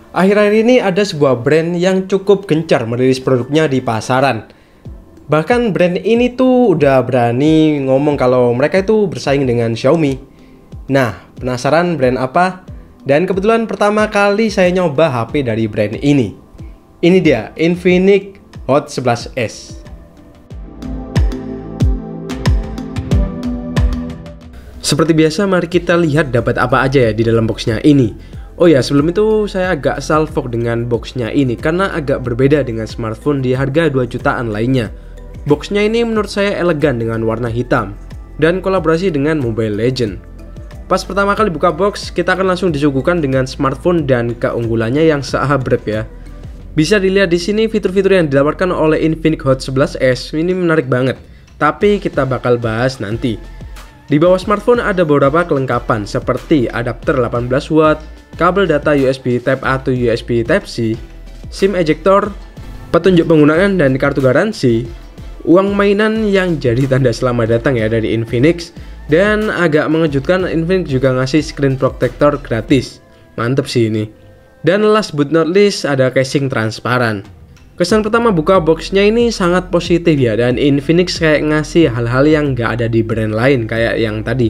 Akhir-akhir ini ada sebuah brand yang cukup gencar merilis produknya di pasaran. Bahkan brand ini tuh udah berani ngomong kalau mereka itu bersaing dengan Xiaomi. Nah, penasaran brand apa? Dan kebetulan pertama kali saya nyoba HP dari brand ini. Ini dia, Infinix Hot 11s. Seperti biasa, mari kita lihat dapat apa aja ya di dalam boxnya ini. Oh ya, sebelum itu saya agak salfok dengan boxnya ini karena agak berbeda dengan smartphone di harga 2 jutaan lainnya. Boxnya ini menurut saya elegan dengan warna hitam dan kolaborasi dengan Mobile Legends. Pas pertama kali buka box, kita akan langsung disuguhkan dengan smartphone dan keunggulannya yang seabrek ya. Bisa dilihat di sini fitur-fitur yang ditawarkan oleh Infinix Hot 11s ini menarik banget, tapi kita bakal bahas nanti. Di bawah smartphone ada beberapa kelengkapan seperti adapter 18 watt, kabel data USB Type-A atau USB Type-C, SIM ejector, petunjuk penggunaan dan kartu garansi, uang mainan yang jadi tanda selamat datang ya dari Infinix, dan agak mengejutkan Infinix juga ngasih screen protector gratis. Mantep sih ini. Dan last but not least ada casing transparan. Kesan pertama buka boxnya ini sangat positif ya, dan Infinix kayak ngasih hal-hal yang gak ada di brand lain kayak yang tadi.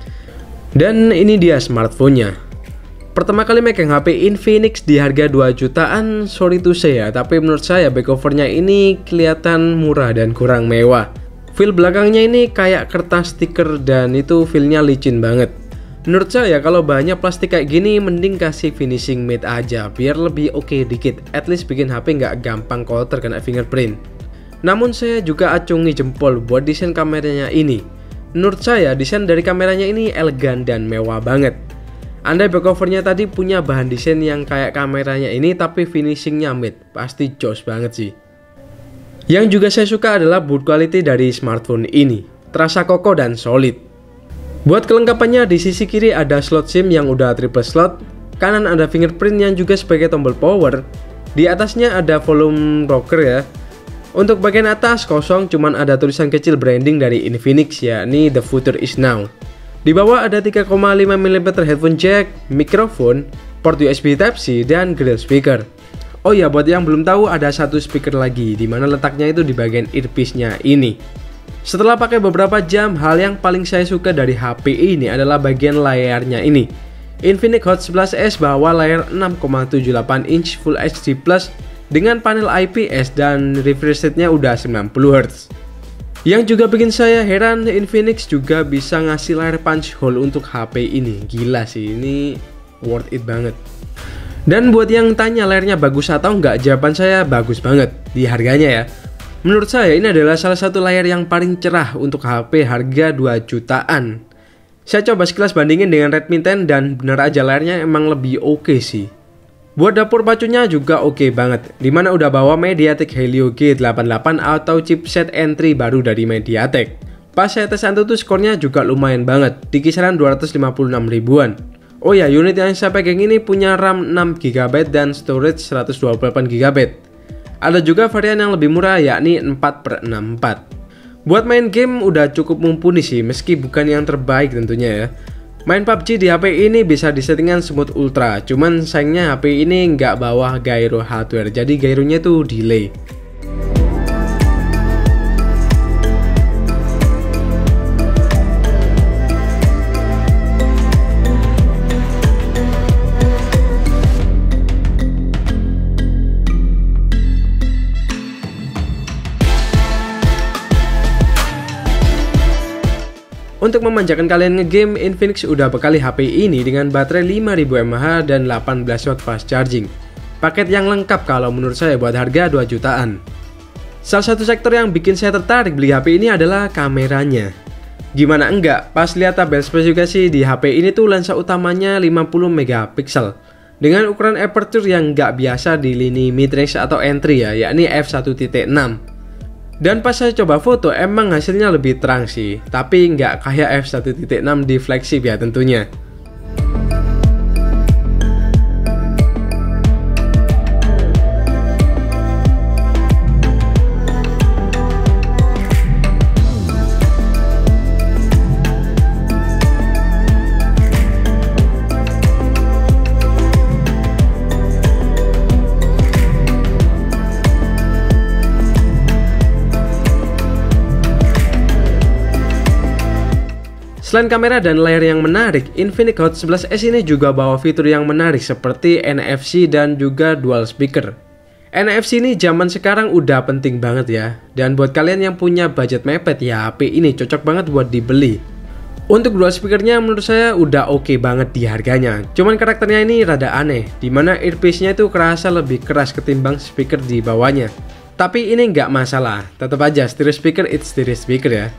Dan ini dia smartphone-nya. Pertama kali megang HP Infinix di harga 2 jutaan, sorry to say ya, tapi menurut saya back covernya ini kelihatan murah dan kurang mewah. Feel belakangnya ini kayak kertas stiker dan itu feelnya licin banget. Menurut saya kalau bahannya plastik kayak gini mending kasih finishing matte aja biar lebih oke dikit, at least bikin HP nggak gampang kotor kena fingerprint. Namun saya juga acungi jempol buat desain kameranya ini. Menurut saya desain dari kameranya ini elegan dan mewah banget. Andai back covernya tadi punya bahan desain yang kayak kameranya ini tapi finishingnya matte, pasti joss banget sih. Yang juga saya suka adalah build quality dari smartphone ini, terasa kokoh dan solid. Buat kelengkapannya, di sisi kiri ada slot SIM yang udah triple slot, kanan ada fingerprint yang juga sebagai tombol power, di atasnya ada volume rocker ya. Untuk bagian atas kosong, cuman ada tulisan kecil branding dari Infinix yakni The Future Is Now. Di bawah ada 3,5 mm headphone jack, mikrofon, port USB Type-C, dan grill speaker. Oh ya, buat yang belum tahu ada satu speaker lagi, dimana letaknya itu di bagian earpiece-nya ini. Setelah pakai beberapa jam, hal yang paling saya suka dari HP ini adalah bagian layarnya ini. Infinix Hot 11s bawa layar 6,78 inch Full HD Plus dengan panel IPS dan refresh rate-nya udah 90 Hz. Yang juga bikin saya heran, Infinix juga bisa ngasih layar punch hole untuk HP ini. Gila sih, ini worth it banget. Dan buat yang tanya layarnya bagus atau enggak, jawaban saya bagus banget di harganya ya. Menurut saya ini adalah salah satu layar yang paling cerah untuk HP harga 2 jutaan. Saya coba sekilas bandingin dengan Redmi 10 dan benar aja layarnya emang lebih oke sih. Buat dapur pacunya juga oke banget, dimana udah bawa MediaTek Helio G88 atau chipset entry baru dari MediaTek. Pas saya tes Antutu skornya juga lumayan banget, di kisaran 256 ribuan. Oh ya, unit yang saya pegang ini punya RAM 6GB dan storage 128GB. Ada juga varian yang lebih murah yakni 4/64. Buat main game udah cukup mumpuni sih, meski bukan yang terbaik tentunya ya. Main PUBG di HP ini bisa disettingan smooth ultra, cuman sayangnya HP ini nggak bawa gyro hardware, jadi gyronya tuh delay. Untuk memanjakan kalian ngegame, Infinix udah bekali HP ini dengan baterai 5000 mAh dan 18 watt fast charging. Paket yang lengkap kalau menurut saya buat harga 2 jutaan. Salah satu sektor yang bikin saya tertarik beli HP ini adalah kameranya. Gimana enggak, pas lihat tabel spesifikasi di HP ini tuh lensa utamanya 50 megapiksel dengan ukuran aperture yang nggak biasa di lini mid-range atau entry ya, yakni f1.6. Dan pas saya coba foto emang hasilnya lebih terang sih, tapi nggak kayak f1.6 di flagship ya tentunya. Selain kamera dan layar yang menarik, Infinix Hot 11s ini juga bawa fitur yang menarik seperti NFC dan juga dual speaker. NFC ini zaman sekarang udah penting banget ya. Dan buat kalian yang punya budget mepet ya, HP ini cocok banget buat dibeli. Untuk dual speakernya menurut saya udah oke banget di harganya. Cuman karakternya ini rada aneh, dimana earpiece-nya itu kerasa lebih keras ketimbang speaker di bawahnya. Tapi ini nggak masalah, tetap aja stereo speaker it's stereo speaker ya.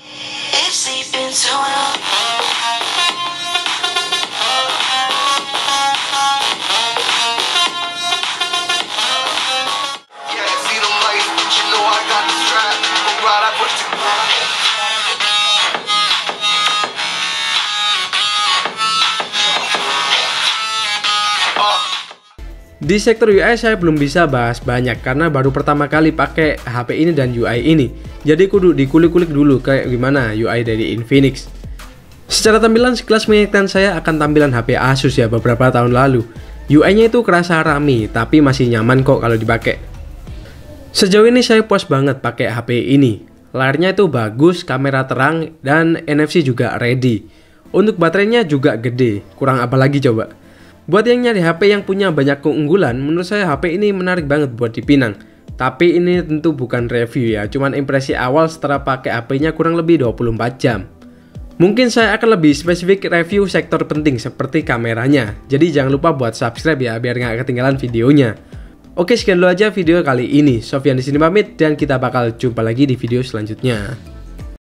Di sektor UI saya belum bisa bahas banyak karena baru pertama kali pakai HP ini dan UI ini. Jadi kudu dikulik-kulik dulu kayak gimana UI dari Infinix. Secara tampilan sekilas mengingatkan saya akan tampilan HP Asus ya beberapa tahun lalu. UI-nya itu kerasa rame tapi masih nyaman kok kalau dipakai. Sejauh ini saya puas banget pakai HP ini. Layarnya itu bagus, kamera terang, dan NFC juga ready. Untuk baterainya juga gede, kurang apa lagi coba. Buat yang nyari HP yang punya banyak keunggulan, menurut saya HP ini menarik banget buat dipinang. Tapi ini tentu bukan review ya, cuman impresi awal setelah pakai HP-nya kurang lebih 24 jam. Mungkin saya akan lebih spesifik review sektor penting seperti kameranya. Jadi jangan lupa buat subscribe ya, biar nggak ketinggalan videonya. Oke, sekian dulu aja video kali ini. Sofyan di sini pamit dan kita bakal jumpa lagi di video selanjutnya.